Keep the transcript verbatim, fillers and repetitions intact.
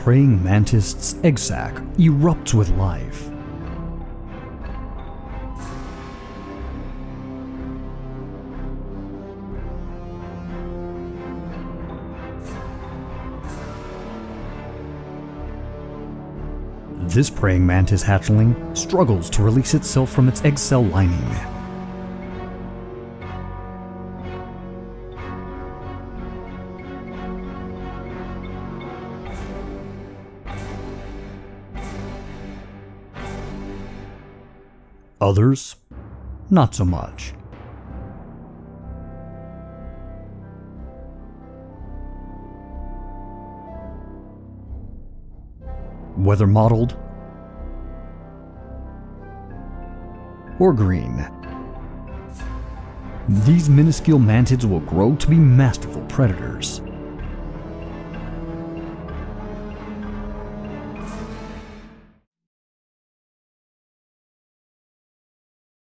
praying mantis's egg sac erupts with life. This praying mantis hatchling struggles to release itself from its egg cell lining. Others, not so much. Whether mottled or green, these minuscule mantids will grow to be masterful predators.